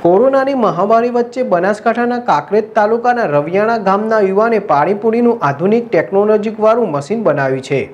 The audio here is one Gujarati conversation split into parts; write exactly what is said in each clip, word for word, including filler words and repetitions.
કોરોનાની મહામારી વચ્ચે બનાસકાંઠાના કાંકરેજ તાલુકાના રવિયાણા ગામના યુવાને પાણીપુરીનું આધુનિક ટેકનોલોજીવાળું મશીન બનાવ્યું છે,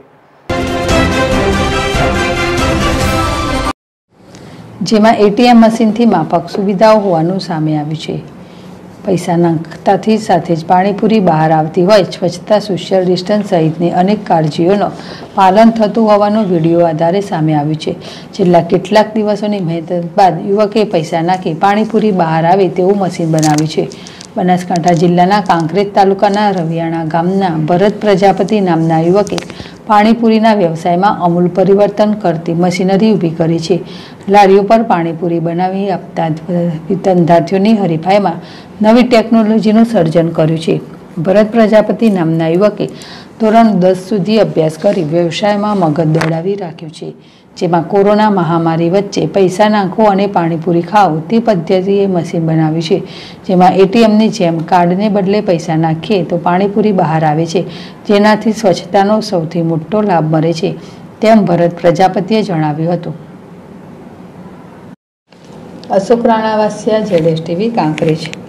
જેમાં એટીએમ મશીનથી માફક સુવિધાઓ હોવાનું સામે આવ્યું છે। પૈસા નાખતાથી સાથે જ પાણીપુરી બહાર આવતી હોય, સ્વચ્છતા, સોશિયલ ડિસ્ટન્સ સહિતની અનેક કાળજીઓનું પાલન થતું હોવાનું વિડીયો આધારે સામે આવ્યું છે। છેલ્લા કેટલાક દિવસોની મહેનત બાદ યુવકે પૈસા નાખી પાણીપુરી બહાર આવે તેવું મશીન બનાવ્યું છે। બનાસકાંઠા જિલ્લાના કાંકરેજ તાલુકાના રવિયાણા ગામના ભરત પ્રજાપતિ નામના યુવકે પાણીપુરીના વ્યવસાયમાં અમૂલ પરિવર્તન કરતી મશીનરી ઊભી કરી છે। લારીઓ પર પાણીપુરી બનાવી આપતા ધંધાર્થીઓની હરીફાઈમાં નવી ટેકનોલોજીનું સર્જન કર્યું છે। ભરત પ્રજાપતિ નામના યુવકે ધોરણ દસ સુધી અભ્યાસ કરી વ્યવસાયમાં મગજ દોડાવી રાખ્યું છે, જેમાં કોરોના મહામારી વચ્ચે પૈસા નાખો અને પાણીપુરી ખાઓ તે પદ્ધતિએ મશીન બનાવ્યું છે, જેમાં એટીએમની જેમ કાર્ડને બદલે પૈસા નાખીએ તો પાણીપુરી બહાર આવે છે, જેનાથી સ્વચ્છતાનો સૌથી મોટો લાભ મળે છે, તેમ ભરત પ્રજાપતિએ જણાવ્યું હતું। અશોક રાણાવાસિયા, જેડેશ ટીવી, કાંકરેજ।